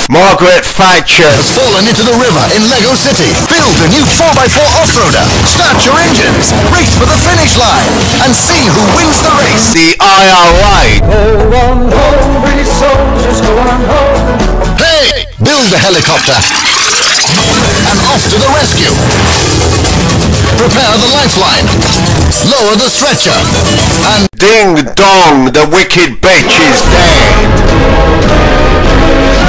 Margaret Thatcher has fallen into the river in Lego City. Build a new 4x4 off-roader. Start your engines. Race for the finish line. And see who wins the race. The IRA. Go on home, British soldiers, go on home. Hey! Build the helicopter. And off to the rescue. Prepare the lifeline. Lower the stretcher. And Ding dong, the wicked bitch is dead.